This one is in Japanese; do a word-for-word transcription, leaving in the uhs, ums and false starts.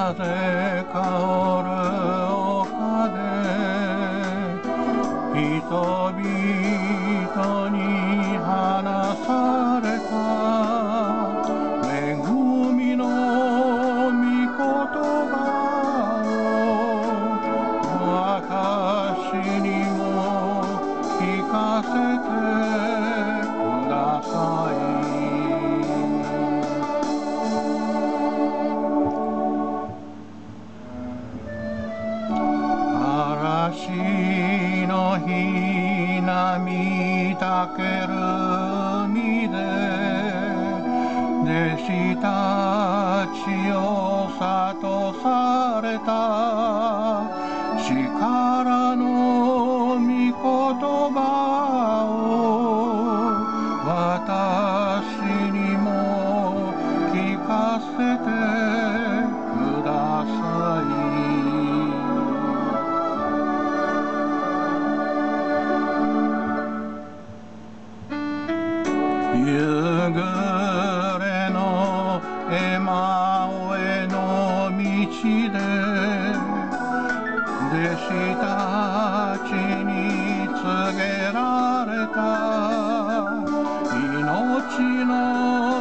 風香る丘で人々に話された恵みの御言葉を私にも聞かせてください。嵐の日波たける海で弟子たちを諭された力の御言葉を私にも聞かせてください。夕暮れのエマオへの道で弟子たちに告げられた命の